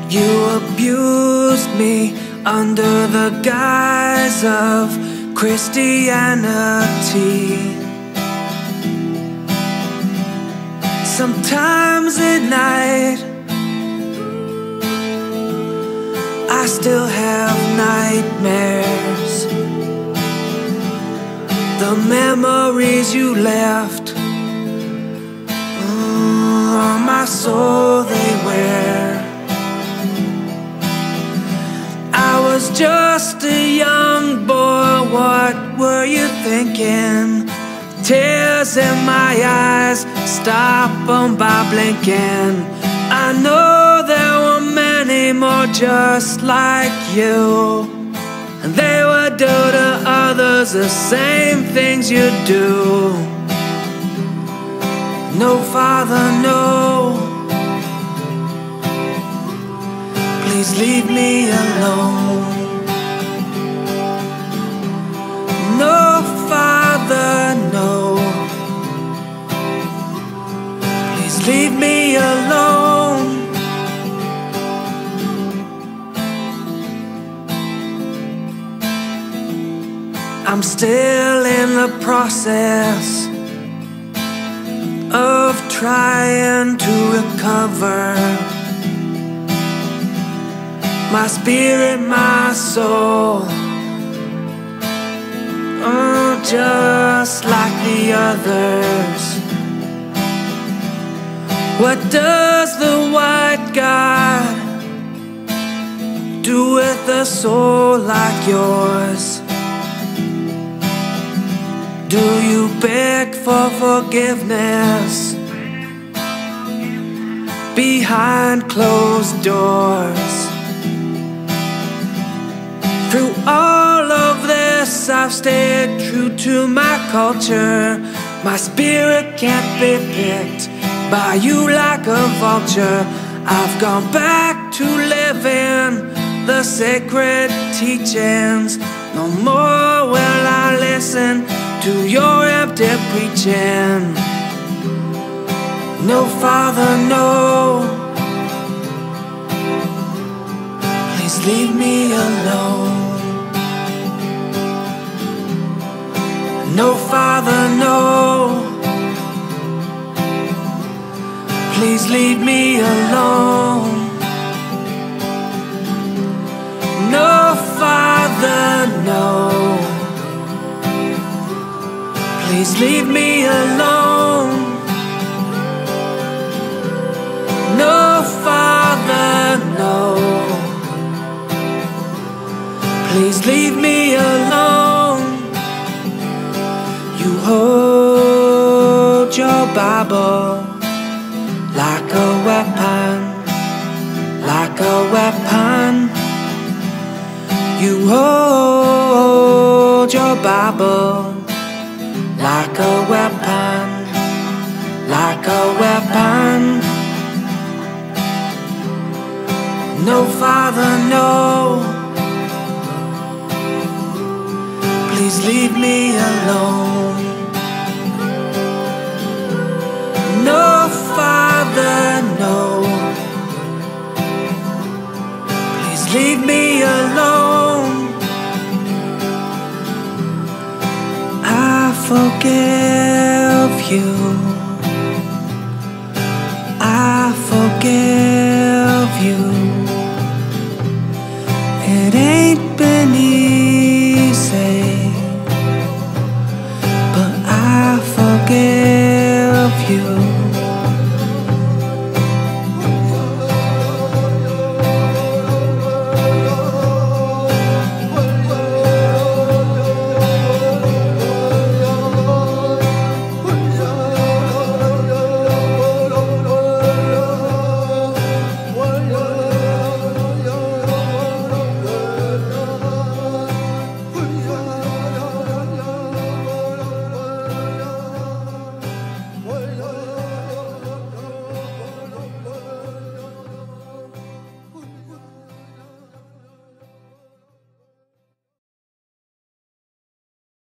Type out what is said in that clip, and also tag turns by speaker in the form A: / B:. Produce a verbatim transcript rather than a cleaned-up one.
A: You abused me under the guise of Christianity. Sometimes at night I still have nightmares. The memories you left mm, on my soul they wear. I was just a young boy, what were you thinking? Tears in my eyes, stop them by blinking. I know there were many more just like you, and they would do to others the same things you do. No, Father, no, please leave me alone. No, Father, no, please leave me alone. I'm still in the process of trying to recover my spirit, my soul, oh, just like the others. What does the white God do with a soul like yours? Do you beg for forgiveness behind closed doors? Through all of this I've stayed true to my culture. My spirit can't be picked by you like a vulture. I've gone back to living the sacred teachings. No more will I listen to your empty preaching. No, Father, no, please leave me alone. No, Father, no, please leave me alone. No, Father, no, please leave me alone. No, Father, no, please leave me alone. You hold your Bible like a weapon, like a weapon. You hold your Bible like a weapon, like a weapon. No, Father, no, please leave me alone. No,